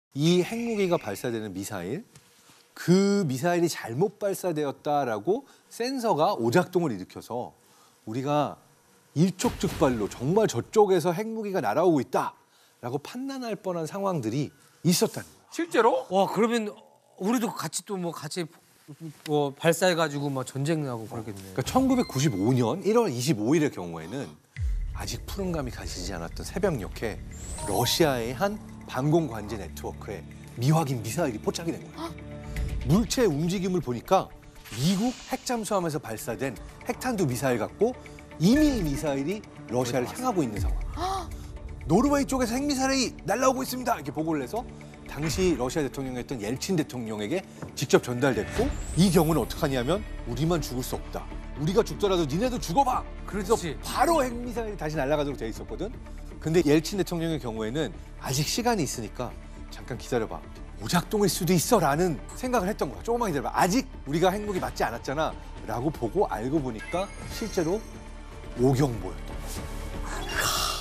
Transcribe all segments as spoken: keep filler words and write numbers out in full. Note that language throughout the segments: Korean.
이 핵무기가 발사되는 미사일, 그 미사일이 잘못 발사되었다라고 센서가 오작동을 일으켜서 우리가 일촉즉발로 정말 저쪽에서 핵무기가 날아오고 있다라고 판단할 뻔한 상황들이 있었다는 거예요. 실제로? 와, 그러면 우리도 같이 또 뭐 같이 뭐 발사해가지고 뭐 전쟁하고 그러겠네. 그러니까 천구백구십오 년 일월 이십오일의 경우에는 아직 푸른감이 가시지 않았던 새벽녘에 러시아의 한 방공관제 네트워크에 미확인 미사일이 포착이 된 거예요. 물체의 움직임을 보니까 미국 핵잠수함에서 발사된 핵탄두 미사일 같고 이미 이 미사일이 러시아를 향하고 있는 상황. 노르웨이 쪽에서 핵미사일이 날아오고 있습니다. 이렇게 보고를 해서 당시 러시아 대통령이었던 옐친 대통령에게 직접 전달됐고, 이 경우는 어떡하냐면 우리만 죽을 수 없다. 우리가 죽더라도 니네도 죽어봐. 그래서 그렇지. 바로 핵미사일이 다시 날아가도록 돼 있었거든. 근데 옐친 대통령의 경우에는 아직 시간이 있으니까 잠깐 기다려봐. 오작동일 수도 있어라는 생각을 했던 거야. 조금만 기다려봐. 아직 우리가 핵무기 맞지 않았잖아. 라고 보고 알고 보니까 실제로 오경보였던 거야.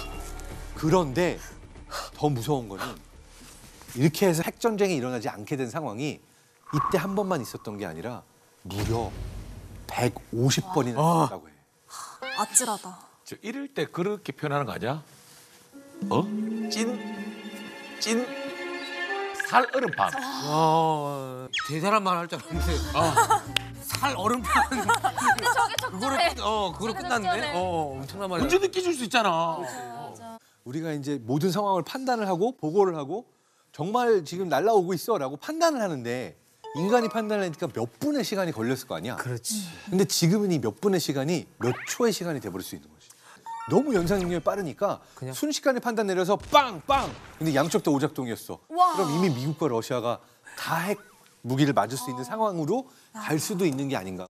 그런데 더 무서운 거는 이렇게 해서 핵전쟁이 일어나지 않게 된 상황이 이때 한 번만 있었던 게 아니라 무려 백오십 번이나 있었다고 해. 아찔하다. 저 이럴 때 그렇게 표현하는 거 아니야? 어? 찐, 찐, 살 얼음판. 와, 대단한 말 할 줄 알았는데. 아, 살 얼음판. 근데 저게 그거를 적절해. 끝- 어, 그거를 저게 끝났네. 적절해. 어, 엄청난 말이야. 언제 느껴줄 수 있잖아. 맞아. 우리가 이제 모든 상황을 판단을 하고 보고를 하고 정말 지금 날아오고 있어라고 판단을 하는데 인간이 판단을 하니까 몇 분의 시간이 걸렸을 거 아니야. 그렇지. 근데 지금은 이 몇 분의 시간이 몇 초의 시간이 돼버릴 수 있는 거지. 너무 연상 능력이 빠르니까 그냥- 순식간에 판단 내려서 빵! 빵! 근데 양쪽 다 오작동이었어. 와. 그럼 이미 미국과 러시아가 다 핵 무기를 맞을 수 있는 상황으로 갈 수도 있는 게 아닌가.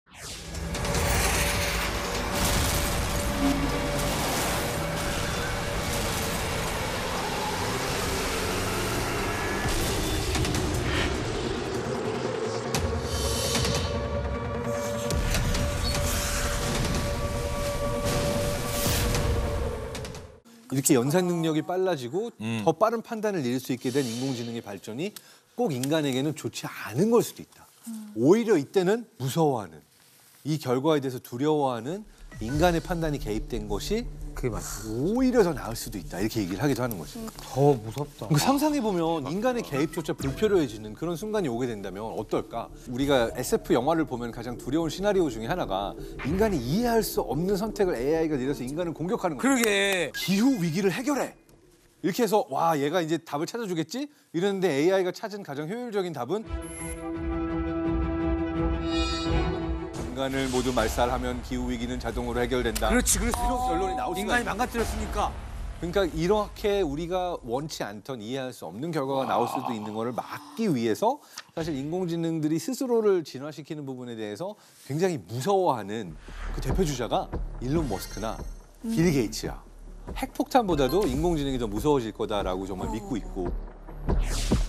이렇게 연산 능력이 빨라지고 음. 더 빠른 판단을 내릴 수 있게 된 인공지능의 발전이 꼭 인간에게는 좋지 않은 걸 수도 있다. 오히려 이때는 무서워하는, 이 결과에 대해서 두려워하는 인간의 판단이 개입된 것이 그게 맞아. 오히려 더 나을 수도 있다. 이렇게 얘기를 하기도 하는 거지. 더 무섭다. 상상해보면 인간의 개입조차 불필요해지는 그런 순간이 오게 된다면 어떨까? 우리가 에스에프 영화를 보면 가장 두려운 시나리오 중에 하나가 인간이 이해할 수 없는 선택을 에이아이가 내려서 인간을 공격하는 거야. 그러게. 기후 위기를 해결해. 이렇게 해서 와, 얘가 이제 답을 찾아주겠지? 이러는데 에이아이가 찾은 가장 효율적인 답은 인간을 모두 말살하면 기후 위기는 자동으로 해결된다. 그렇지, 그렇지. 이런 결론이 나올 수가 인간이 있는 망가뜨렸으니까. 그러니까 이렇게 우리가 원치 않던 이해할 수 없는 결과가 나올 수도 있는 거를 막기 위해서 사실 인공지능들이 스스로를 진화시키는 부분에 대해서 굉장히 무서워하는 그 대표 주자가 일론 머스크나 빌 게이츠야. 핵폭탄보다도 인공지능이 더 무서워질 거다라고 정말 믿고 있고.